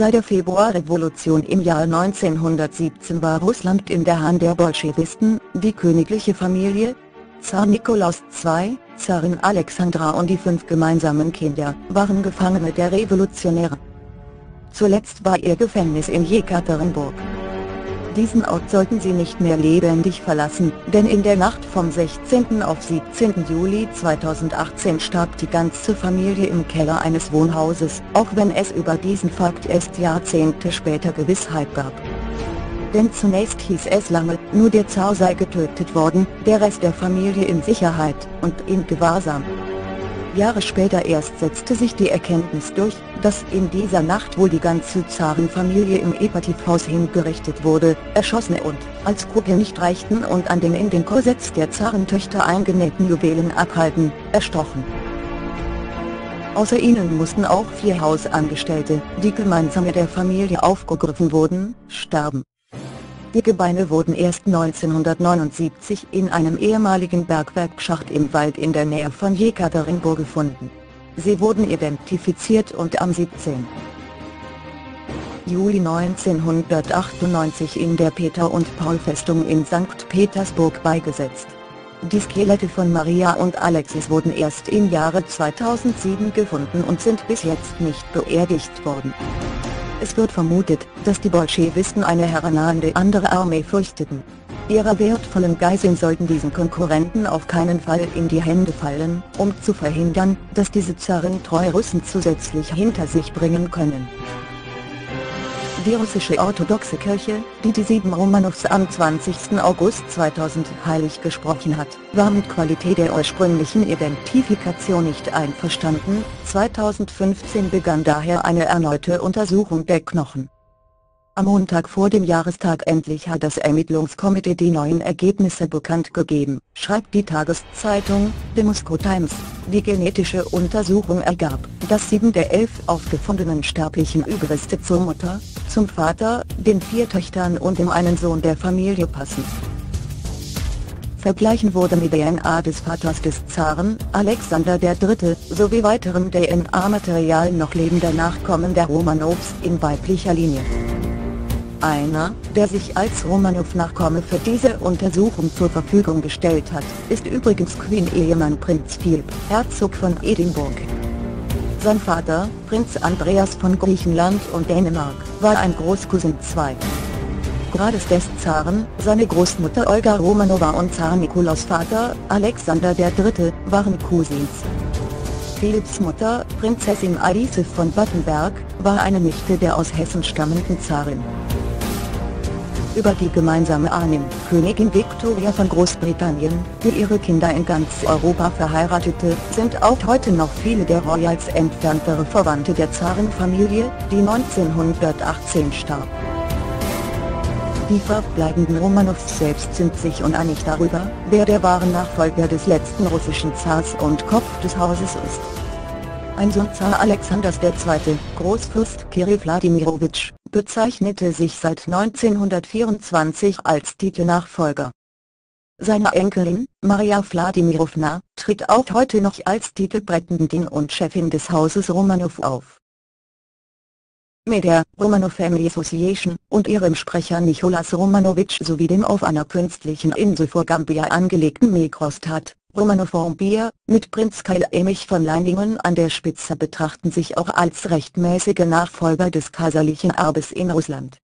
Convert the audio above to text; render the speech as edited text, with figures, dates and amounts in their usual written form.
Seit der Februarrevolution im Jahr 1917 war Russland in der Hand der Bolschewisten. Die königliche Familie, Zar Nikolaus II, Zarin Alexandra und die 5 gemeinsamen Kinder, waren Gefangene der Revolutionäre. Zuletzt war ihr Gefängnis in Jekaterinburg. Diesen Ort sollten sie nicht mehr lebendig verlassen, denn in der Nacht vom 16. auf 17. Juli 2018 starb die ganze Familie im Keller eines Wohnhauses, auch wenn es über diesen Fakt erst Jahrzehnte später Gewissheit gab. Denn zunächst hieß es lange, nur der Zar sei getötet worden, der Rest der Familie in Sicherheit und in Gewahrsam. Jahre später erst setzte sich die Erkenntnis durch, dass in dieser Nacht wohl die ganze Zarenfamilie im Epativhaus hingerichtet wurde, erschossen und, als Kugeln nicht reichten und an den in den Korsetts der Zarentöchter eingenähten Juwelen abhalten, erstochen. Außer ihnen mussten auch 4 Hausangestellte, die gemeinsam mit der Familie aufgegriffen wurden, sterben. Die Gebeine wurden erst 1979 in einem ehemaligen Bergwerkschacht im Wald in der Nähe von Jekaterinburg gefunden. Sie wurden identifiziert und am 17. Juli 1998 in der Peter- und Paul-Festung in St. Petersburg beigesetzt. Die Skelette von Maria und Alexis wurden erst im Jahre 2007 gefunden und sind bis jetzt nicht beerdigt worden. Es wird vermutet, dass die Bolschewisten eine herannahende andere Armee fürchteten. Ihre wertvollen Geiseln sollten diesen Konkurrenten auf keinen Fall in die Hände fallen, um zu verhindern, dass diese Zarentreue Russen zusätzlich hinter sich bringen können. Die russische orthodoxe Kirche, die die 7 Romanows am 20. August 2000 heilig gesprochen hat, war mit Qualität der ursprünglichen Identifikation nicht einverstanden. 2015 begann daher eine erneute Untersuchung der Knochen. Am Montag vor dem Jahrestag endlich hat das Ermittlungskomitee die neuen Ergebnisse bekannt gegeben, schreibt die Tageszeitung The Moscow Times. Die genetische Untersuchung ergab, dass 7 der 11 aufgefundenen sterblichen Überreste zur Mutter, zum Vater, den 4 Töchtern und dem einen Sohn der Familie passen. Vergleichen wurde mit DNA des Vaters des Zaren, Alexander III., sowie weiterem DNA-Material noch lebender Nachkommen der Romanows in weiblicher Linie. Einer, der sich als Romanow-Nachkomme für diese Untersuchung zur Verfügung gestellt hat, ist übrigens Queen-Ehemann Prinz Philipp, Herzog von Edinburgh. Sein Vater, Prinz Andreas von Griechenland und Dänemark, war ein Großcousin 2. Grades des Zaren, seine Großmutter Olga Romanowa und Zar Nikolaus Vater, Alexander III., waren Cousins. Philipps Mutter, Prinzessin Alice von Battenberg, war eine Nichte der aus Hessen stammenden Zarin. Über die gemeinsame Ahnen, Königin Victoria von Großbritannien, die ihre Kinder in ganz Europa verheiratete, sind auch heute noch viele der Royals entferntere Verwandte der Zarenfamilie, die 1918 starb. Die verbleibenden Romanows selbst sind sich uneinig darüber, wer der wahre Nachfolger des letzten russischen Zars und Kopf des Hauses ist. Ein Sohn Zar Alexanders II., Großfürst Kirill Wladimirowitsch, bezeichnete sich seit 1924 als Titelnachfolger. Seine Enkelin, Maria Wladimirowna, tritt auch heute noch als Titelprätendentin und Chefin des Hauses Romanow auf. Mit der Romanov Family Association und ihrem Sprecher Nicholas Romanowitsch sowie dem auf einer künstlichen Insel vor Gambia angelegten Mikrostat, Romanov-Empire, mit Prinz Kyle Emich von Leiningen an der Spitze betrachten sich auch als rechtmäßige Nachfolger des kaiserlichen Erbes in Russland.